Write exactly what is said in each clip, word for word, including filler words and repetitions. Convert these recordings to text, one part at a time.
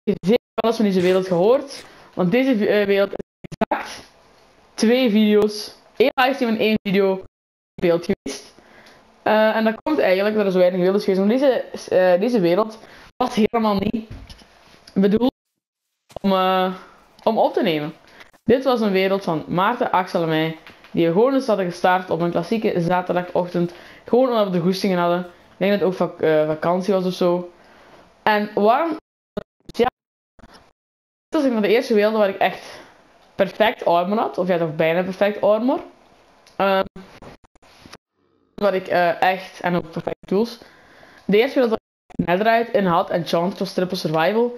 zeker alles van deze wereld gehoord. Want deze uh, wereld is exact twee video's. één livestream en één video beeld geweest. Uh, en dat komt eigenlijk dat er zo weinig wereld is geweest. Want deze, uh, deze wereld was helemaal niet bedoeld om, uh, om op te nemen. Dit was een wereld van Maarten, Axel en mij. Die we gewoon eens hadden gestart op een klassieke zaterdagochtend. Gewoon omdat we de goestingen hadden. Ik denk dat het ook vak uh, vakantie was of zo. En waarom? Ja, dit was een van de eerste werelden waar ik echt perfect armor had. Of ja, toch bijna perfect armor. Um, wat ik uh, echt, en ook perfecte tools. De eerste wereld waar ik Netherite in had, Enchanted was Triple Survival.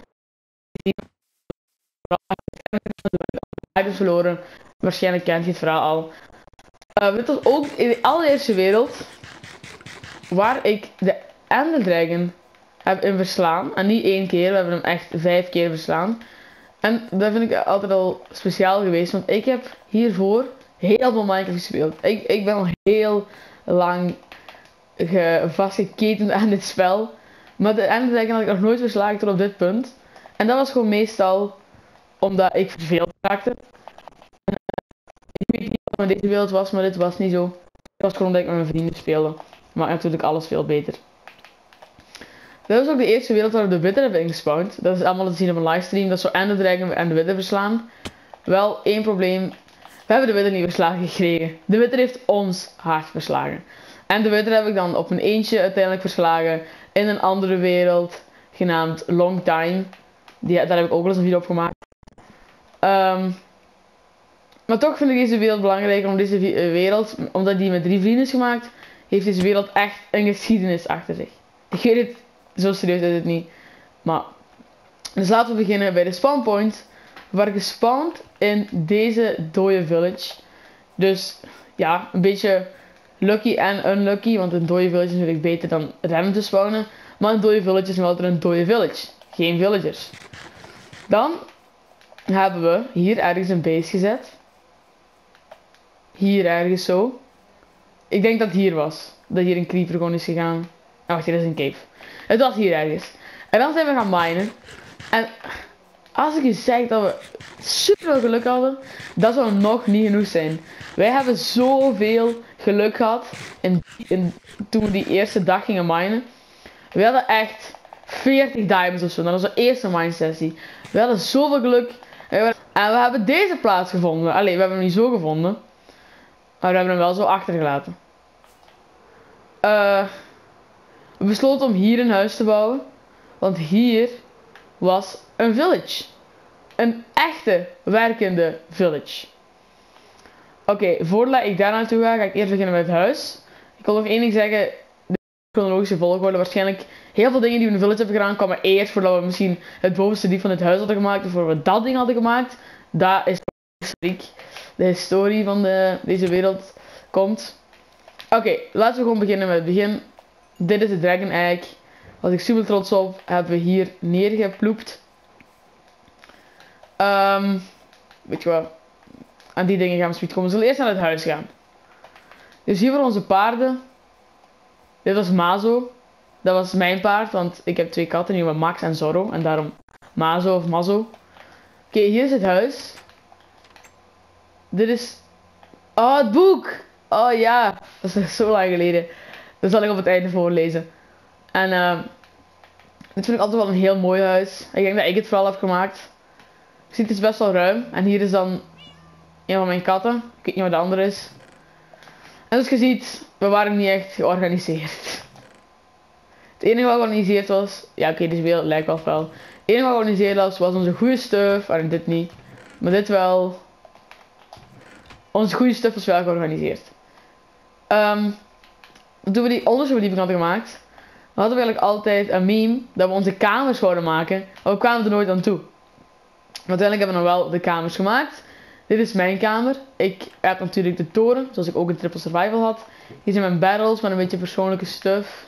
Ik heb verloren. Waarschijnlijk kent je het verhaal al. Uh, dit was ook in de allereerste wereld waar ik de Ender Dragon heb in verslaan. En niet één keer, we hebben hem echt vijf keer verslaan. En dat vind ik altijd al speciaal geweest, want ik heb hiervoor heel veel Minecraft gespeeld. Ik, ik ben al heel lang vastgeketend aan dit spel. Maar de Ender Dragon had ik nog nooit verslagen tot op dit punt. En dat was gewoon meestal omdat ik verveeld raakte. En, uh, ik weet niet wat met deze wereld was, maar dit was niet zo. Het was gewoon omdat ik met mijn vrienden speelde. Maar natuurlijk alles veel beter. Dat was ook de eerste wereld waar we de Wither hebben ingespawned. Dat is allemaal te zien op een livestream. Dat is zo Ender Dragon en de Wither verslaan. Wel, één probleem. We hebben de Wither niet verslagen gekregen. De Wither heeft ons hard verslagen. En de Wither heb ik dan op een eentje uiteindelijk verslagen. In een andere wereld. Genaamd Long Time. Die, daar heb ik ook wel eens een video op gemaakt. Um, maar toch vind ik deze wereld belangrijk. Om deze wereld, omdat die met drie vrienden is gemaakt. Heeft deze wereld echt een geschiedenis achter zich. Ik weet het. Zo serieus is het niet. Maar. Dus laten we beginnen bij de spawnpoint. We waren gespawned in deze dode village. Dus ja, een beetje lucky en unlucky. Want een dode village is natuurlijk beter dan random te spawnen. Maar een dode village is nog altijd een dode village. Geen villagers. Dan hebben we hier ergens een base gezet. Hier ergens zo. Ik denk dat het hier was. Dat hier een creeper gewoon is gegaan. Oh, wacht, hier is een cave. Het was hier ergens. En dan zijn we gaan minen. En als ik je zeg dat we super veel geluk hadden, dat zou nog niet genoeg zijn. Wij hebben zoveel geluk gehad in, in, toen we die eerste dag gingen minen. We hadden echt veertig diamonds of zo. Dat was de eerste mine sessie. We hadden zoveel geluk. En we, en we hebben deze plaats gevonden. Allee, we hebben hem niet zo gevonden. Maar we hebben hem wel zo achtergelaten. Uh, we besloten om hier een huis te bouwen. Want hier was een village. Een echte, werkende village. Oké, okay, voordat ik daar naartoe ga, ga ik eerst beginnen met het huis. Ik wil nog één ding zeggen. De chronologische volgorde. Waarschijnlijk heel veel dingen die we in de village hebben gedaan, kwamen eerst voordat we misschien het bovenste diep van het huis hadden gemaakt. Of voordat we dat ding hadden gemaakt. Dat is de historie van de, deze wereld komt. Oké, okay, laten we gewoon beginnen met het begin. Dit is de Dragon Egg. Was ik super trots op. Hebben we hier neergeploept. Um, weet je wat? Aan die dingen gaan we speed komen. We zullen eerst naar het huis gaan. Dus hier voor onze paarden. Dit was Mazo. Dat was mijn paard. Want ik heb twee katten. Die hebben Max en Zorro. En daarom Mazo of Mazo. Oké, okay, hier is het huis. Dit is... Oh, het boek! Oh ja. Dat is zo lang geleden. Dat zal ik op het einde voorlezen. En uh, dit vind ik altijd wel een heel mooi huis. Ik denk dat ik het vooral heb gemaakt. Je ziet, het is best wel ruim. En hier is dan een van mijn katten. Ik weet niet wat de andere is. En zoals je ziet, we waren niet echt georganiseerd. Het enige wat georganiseerd was... Ja, oké, okay, deze wereld lijkt wel fel. Het enige wat georganiseerd was, was onze goede stuff. En dit niet. Maar dit wel. Onze goede stuff was wel georganiseerd. Um, toen we die onderste verdieping hadden gemaakt... We hadden we eigenlijk altijd een meme dat we onze kamers zouden maken. Maar we kwamen er nooit aan toe. Maar uiteindelijk hebben we nog wel de kamers gemaakt. Dit is mijn kamer. Ik heb natuurlijk de toren, zoals ik ook in Triple Survival had. Hier zijn mijn barrels met een beetje persoonlijke stuff.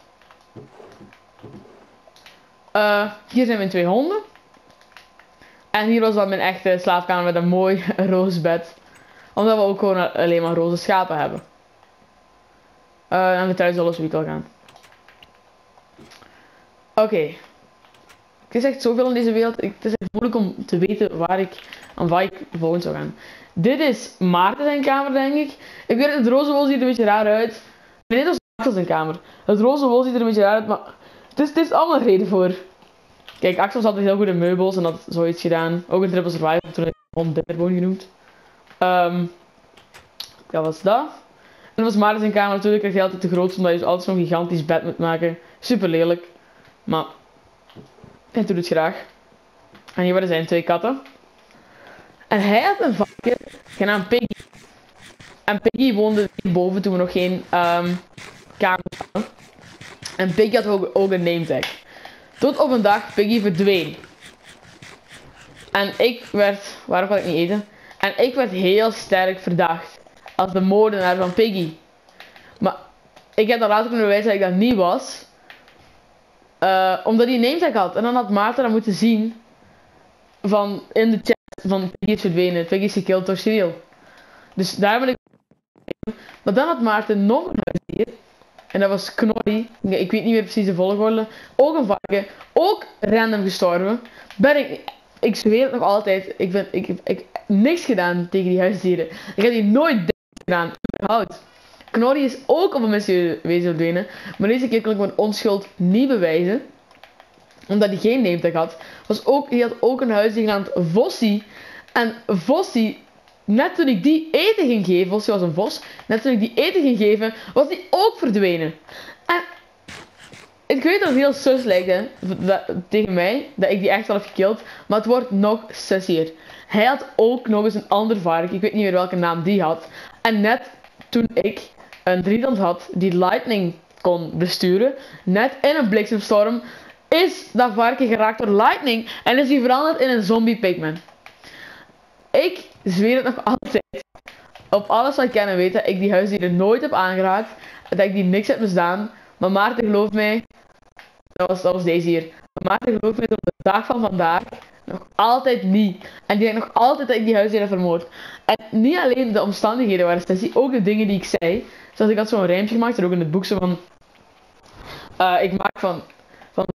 Uh, hier zijn mijn twee honden. En hier was dan mijn echte slaapkamer met een mooi roze bed. Omdat we ook gewoon alleen maar roze schapen hebben. Uh, en we thuis zullen zoiets al gaan. Oké. Okay. Ik is echt zoveel in deze wereld. Ik, het is echt moeilijk om te weten waar ik, aan waar ik volgend zou gaan. Dit is Maarten zijn kamer, denk ik. Ik weet het, het roze wol ziet er een beetje raar uit. Nee, dat is Axel zijn kamer. Het roze wol ziet er een beetje raar uit, maar het is, het is allemaal een reden voor. Kijk, Axel zat heel goed in meubels en had zoiets gedaan. Ook in Triple Survival, toen ik Hond Dinnerboon genoemd. Um, dat was dat. En dat was Maarten zijn kamer. Natuurlijk krijgt hij altijd te groot, omdat je dus altijd zo'n gigantisch bed moet maken. Super lelijk. Maar hij doet het graag. En hier waren zijn twee katten. En hij had een varken genaamd Piggy. En Piggy woonde boven toen we nog geen um, kamers hadden. En Piggy had ook, ook een nametag. Tot op een dag Piggy verdween. En ik werd... Waarom kan ik niet eten? En ik werd heel sterk verdacht. Als de moordenaar van Piggy. Maar ik heb dan later kunnen bewijzen dat ik dat niet was. Uh, omdat hij een nametag had. En dan had Maarten dat moeten zien. Van in de chat van Piggy is verdwenen. Piggy is gekilld door Cyril. Dus daar ben ik. Maar dan had Maarten nog een huisdier. En dat was Knorri. Ik weet niet meer precies de volgorde. Ook een varken. Ook random gestorven. Ben ik. Ik zweer het nog altijd. Ik ben. Ik heb ik, niks gedaan tegen die huisdieren. Ik heb die nooit gedaan. Überhaupt. Knorri is ook op een mysterieuze wezen verdwenen. Maar deze keer kon ik mijn onschuld niet bewijzen. Omdat hij geen nametag had. Was ook, hij had ook een huisdier genaamd Vossie. En Vossie, net toen ik die eten ging geven, Vossie was een vos. Net toen ik die eten ging geven, was die ook verdwenen. En ik weet dat het heel sus lijkt, hè, dat, tegen mij, dat ik die echt wel heb gekild. Maar het wordt nog sussier. Hij had ook nog eens een ander varken. Ik weet niet meer welke naam die had. En net toen ik een drietand had die Lightning kon besturen, net in een bliksemstorm, is dat varken geraakt door Lightning en is hij veranderd in een zombie pigman. Ik zweer het nog altijd. Op alles wat ik ken en weet dat ik die huisdieren nooit heb aangeraakt. Dat ik die niks heb misdaan. Maar Maarten gelooft mij. Dat was, dat was deze hier. Maar Maarten gelooft mij tot op de dag van vandaag nog altijd niet. En die denkt nog altijd dat ik die huisdieren heb vermoord. En niet alleen de omstandigheden waren sessie, ook de dingen die ik zei. Zoals ik had zo'n rijmpje gemaakt, er ook in het boek zo van. Uh, ik maak van. van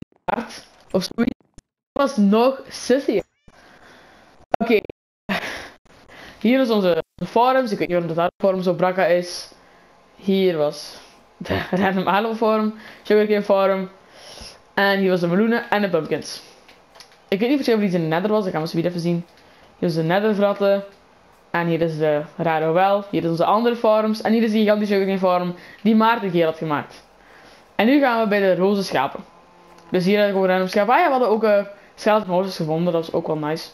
of zoiets. Dat was nog sissy. Oké. Okay. Hier is onze forums. Ik weet niet waarom dat daar forum zo brakka is. Hier was de Random Aloe forum. Sugarcane forum. En hier was de meloenen en de pumpkins. Ik weet niet precies of iets in de nether was. Dat gaan we zo weer even zien. Hier is de nethervratten. En hier is de rare wel. Hier is onze andere forums. En hier is de gigantische Sugarcane forum die Maarten Geel had gemaakt. En nu gaan we bij de roze schapen. Dus hier heb ik ook random schapen. Ah ja, we hadden ook uh, skeleton horses gevonden. Dat was ook wel nice.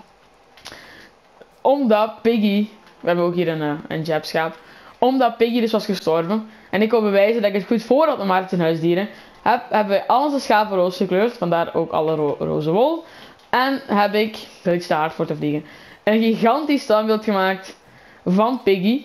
Omdat Piggy... We hebben ook hier een, uh, een jab schaap. Omdat Piggy dus was gestorven. En ik kon bewijzen dat ik het goed voor had met Maarten zijn huisdieren. Heb, hebben wij al onze schapen roze gekleurd. Vandaar ook alle ro roze wol. En heb ik... Wil ik te hard voor te vliegen. Een gigantisch standbeeld gemaakt. Van Piggy.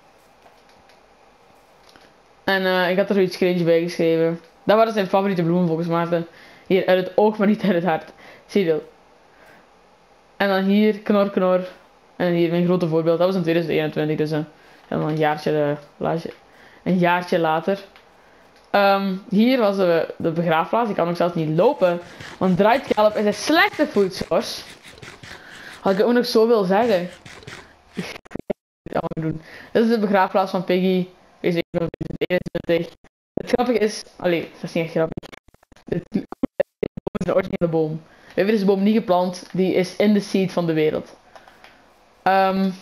En uh, ik had er zoiets cringe bij geschreven. Dat waren zijn favoriete bloemen volgens Maarten. Hier, uit het oog, maar niet uit het hart. Zie je dat? En dan hier, knor, knor. En hier mijn grote voorbeeld. Dat was in tweeduizend eenentwintig, dus uh, helemaal een jaartje, uh, een jaartje later. Um, hier was de, de begraafplaats. Ik kan nog zelfs niet lopen. Want dried kelp is een slechte food source. Had ik ook nog zo wil zeggen. Ik ga het doen. Dit is de begraafplaats van Piggy. Deze in tweeduizend eenentwintig. Het grappige is... Allee, dat is niet echt grappig. Het is de originele boom. We hebben deze boom niet geplant. Die is in de seed van de wereld. Um,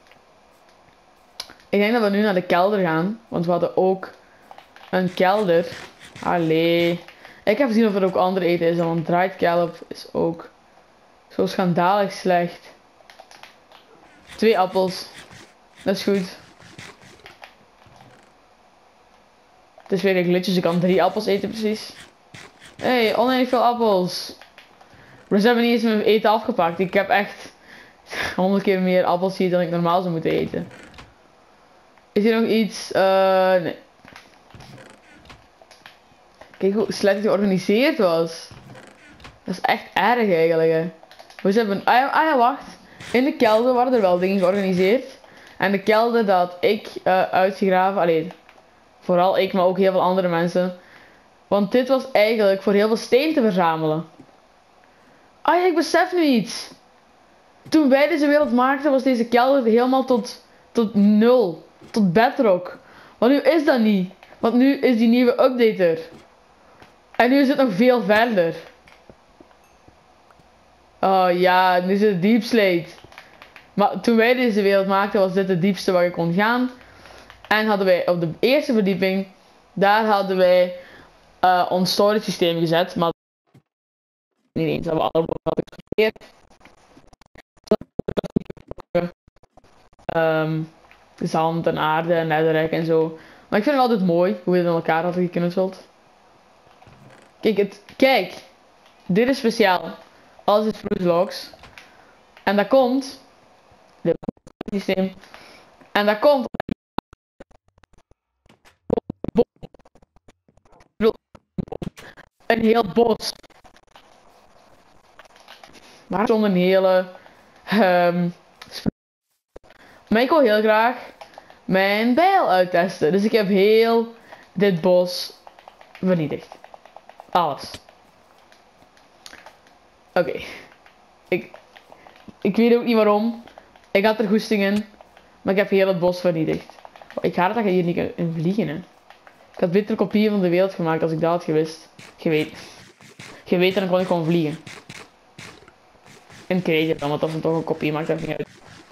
ik denk dat we nu naar de kelder gaan. Want we hadden ook een kelder. Allee. Ik heb gezien of er ook andere eten is. Want dried kelp is ook zo schandalig slecht. Twee appels. Dat is goed. Het is weer een glitch, dus ik kan drie appels eten precies. Hé, hey, oneindig veel appels. Maar ze hebben niet eens mijn eten afgepakt. Ik heb echt honderd keer meer appels hier dan ik normaal zou moeten eten. Is hier nog iets? Uh, nee. Kijk hoe slecht het georganiseerd was. Dat is echt erg eigenlijk. Hè. We hebben... Ah ja, ah ja, wacht. In de kelder waren er wel dingen georganiseerd. En de kelder dat ik uh, uitgegraven... Alleen, vooral ik, maar ook heel veel andere mensen. Want dit was eigenlijk voor heel veel steen te verzamelen. Ah ja, ik besef nu iets. Toen wij deze wereld maakten was deze kelder helemaal tot, tot nul. Tot bedrock. Maar nu is dat niet. Want nu is die nieuwe update er. En nu is het nog veel verder. Oh ja, nu is het deep slate. Maar toen wij deze wereld maakten was dit het diepste waar ik kon gaan. En hadden wij op de eerste verdieping, daar hadden wij uh, ons storage systeem gezet. Maar niet eens, dat we allemaal hadden geprobeerd. Um, zand en aarde en netherrack en zo. Maar ik vind het altijd mooi hoe we het in elkaar hadden geknutseld. Kijk, het, kijk, dit is speciaal. Alles is Spruce Logs. En dat komt. Dit systeem. En dat komt. Een heel bos. Maar zonder een hele. Um, maar ik wil heel graag mijn bijl uittesten. Dus ik heb heel dit bos vernietigd. Alles. Oké. Okay. Ik, ik weet ook niet waarom. Ik had er goesting in. Maar ik heb heel het bos vernietigd. Ik ga dat je hier niet in vliegen, hè. Ik had beter kopieën van de wereld gemaakt als ik dat had gewist. Geweten. Geweten, dan kon ik gewoon vliegen. En kreeg het dan, want als het toch een kopie maakt, dat niet uit.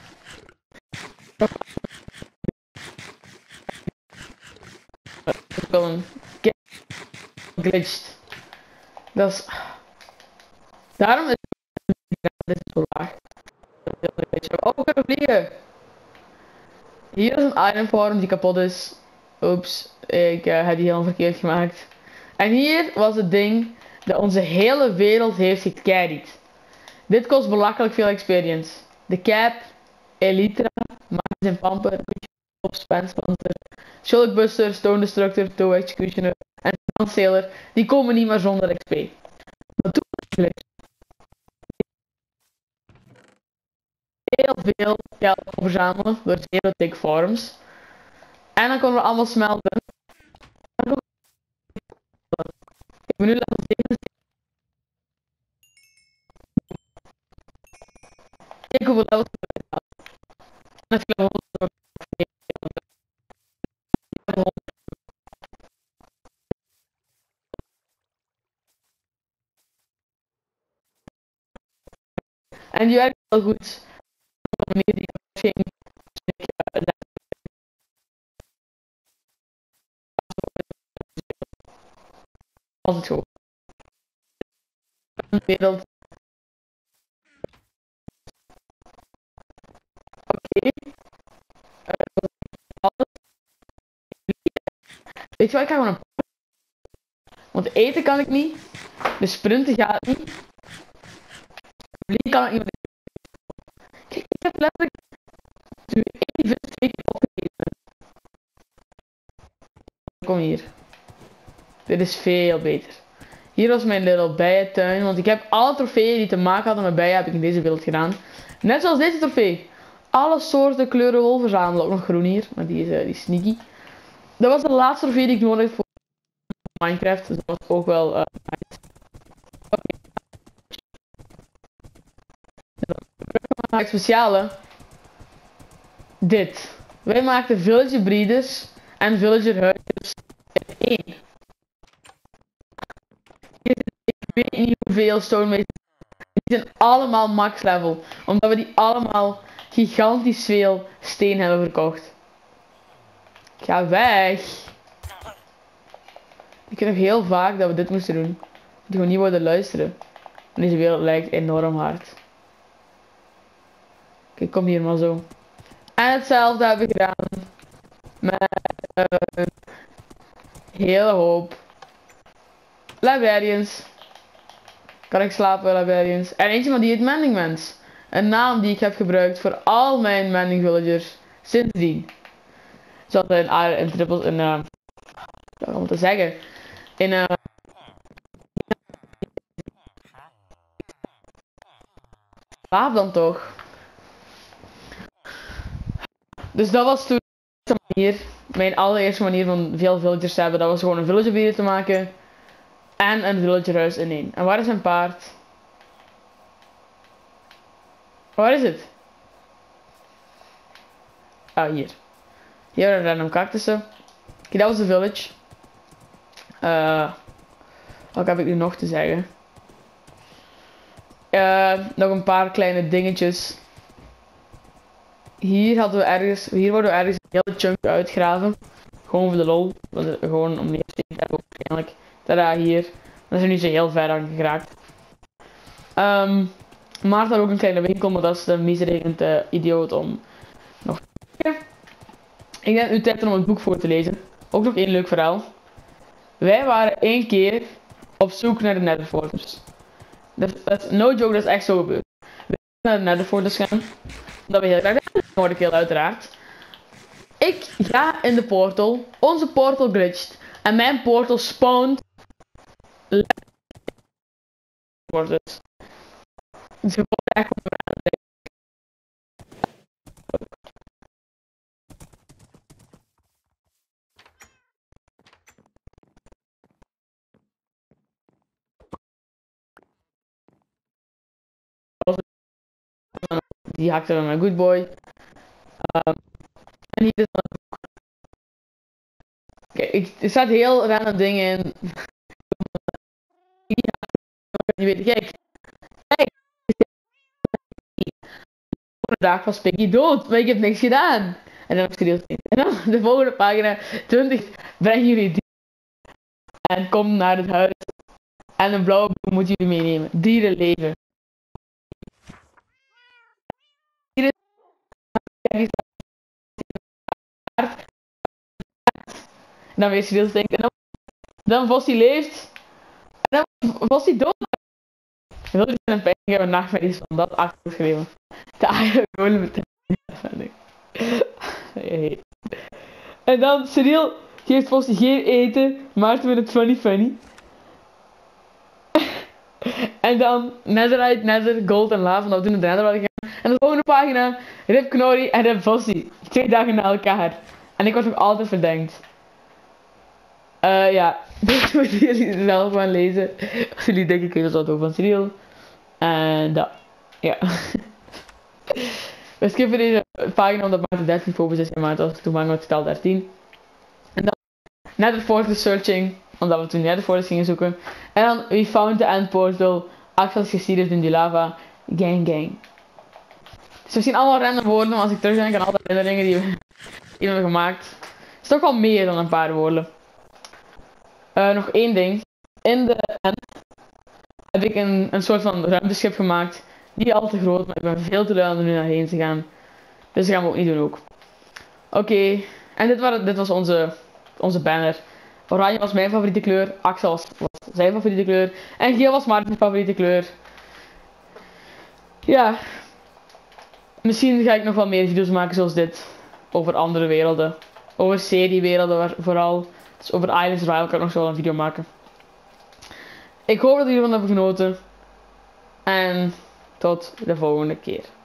Ik wil een glitched. Dat is. Daarom is dit zo laag. Oh, we kunnen vliegen. Hier is een iron farm die kapot is. Oeps, ik uh, heb die helemaal verkeerd gemaakt. En hier was het ding dat onze hele wereld heeft gecarried. Dit kost belachelijk veel experience. De Cap, Elytra, Mines en Pamper, Spence Panzer, Shulk Buster, Stone Destructor, Toe Executioner en Sailor, die komen niet meer zonder X P. Maar toen was het heel veel geld verzamelen door hele thick farms. En dan konden we allemaal smelten. Ik ben nu level zevenenzeventig. Kijk hoeveel levels we hebben. En het level en die werkt wel goed. Op de manier die ik ging. Altijd zo. De wereld. Oké. Okay. Uh, Weet je wat, ik ga gewoon een. Want eten kan ik niet. De sprinten gaat niet. Vliegen kan ik niet. Kijk, ik heb letterlijk één vis twee keer opgegeten. Kom hier. Dit is veel beter. Hier was mijn little bijentuin. Want ik heb alle trofeeën die te maken hadden met bijen heb ik in deze wereld gedaan. Net zoals deze trofee. Alle soorten kleuren wol verzamelen. Ook nog groen hier. Maar die is, uh, die is sneaky. Dat was de laatste trofee die ik nodig had voor Minecraft. Dus dat was ook wel uh, nice. Oké. Okay. Het speciale. Dit. Wij maakten villager breeders en villager huisjes in één. Ik weet niet hoeveel stonemasons. Die zijn allemaal max level. Omdat we die allemaal gigantisch veel steen hebben verkocht. Ga weg. Ik weet nog heel vaak dat we dit moesten doen. Dat we gewoon niet worden luisteren. En deze wereld lijkt enorm hard. Kijk, kom hier maar zo. En hetzelfde hebben we gedaan. Met een hele hoop librarians. Kan ik slapen bij librarians. En eentje van die heet Mending Mens. Een naam die ik heb gebruikt voor al mijn Mending villagers sindsdien. Zoals in, in trippels in uh, om te zeggen. In uh, slaap dan toch. Dus dat was toen de manier, mijn allereerste manier van veel villagers te hebben. Dat was gewoon een villager te maken. En een villagerhuis in één. En waar is zijn paard? Waar is het? Ah, hier. Hier waren random cactussen. Oké, dat was de village. Uh, wat heb ik nu nog te zeggen? Uh, nog een paar kleine dingetjes. Hier hadden we ergens, hier worden we ergens een hele chunk uitgraven. Gewoon voor de lol. Gewoon om neer te hebben waarschijnlijk. Tada, hier. Dan zijn we niet zo heel ver aan geraakt. Um, maar daar ook een kleine winkel, maar dat is de misregend uh, idioot om nog te kijken. Ik denk nu tijd om het boek voor te lezen. Ook nog één leuk verhaal. Wij waren één keer op zoek naar de Netherfortress. Dat is no joke, dat is echt zo gebeurd. We zijn naar de Netherfortress gaan. Dat we heel graag nodig heel uiteraard. Ik ga in de portal. Onze portal glitcht. En mijn portal spawnt. Fortress. Dus ik word echt gewoon aan het die haakte met mijn good boy. Um, en hier is dan. Kijk, er staat heel random dingen in. Je weet, kijk. Kijk. De dag was Piggy dood, maar ik heb niks gedaan. En dan heb ik gedeeld. En dan de volgende pagina, twintig, breng jullie die. En kom naar het huis. En een blauwe bloem moet jullie meenemen. Dierenleven. Hier is en dan weer gedeeld denken. En dan, dan Vossie leeft. En dan Vossie dood. En wil je een pijn hebben nachtmerries van dat achtergeschreven. De eigenlijk gewoon meteen. Hey. En dan Cyril geeft Vossie geen eten, Maarten vindt het funny funny. En dan Netherite, Nether, Gold en Lava, dat we toen in de Nether hadden gegaan. En de volgende pagina, Rip Knorri en Rip Vossie. Twee dagen na elkaar. En ik word nog altijd verdenkt. Eh uh, ja, dit moeten jullie zelf gaan lezen. Als jullie denken, ik weet het wat over van Cyril. En dat, ja. We skippen deze pagina omdat Maarten dertien focus is en Maarten was toen bang met totaal dertien. En dan Netherfortress searching, omdat we toen Netherfortress gingen zoeken. En dan we found the end portal, Axel gesierd in die lava, gang gang. Dus misschien allemaal random woorden, maar als ik terugdenk aan alle herinneringen die we, die we hebben gemaakt. Het is toch wel meer dan een paar woorden. Uh, nog één ding. In de end heb ik een, een soort van ruimteschip gemaakt. Niet al te groot, maar ik ben veel te lui om er nu naar heen te gaan. Dus dat gaan we ook niet doen ook. Oké, okay. En dit, waren, dit was onze, onze banner. Oranje was mijn favoriete kleur, Axel was, was zijn favoriete kleur. En geel was Maarten's favoriete kleur. Ja. Misschien ga ik nog wel meer video's maken zoals dit. Over andere werelden. Over seriewerelden vooral. Dus over Islands Royale kan ik nog zo wel een video maken. Ik hoop dat jullie ervan hebben genoten. En tot de volgende keer.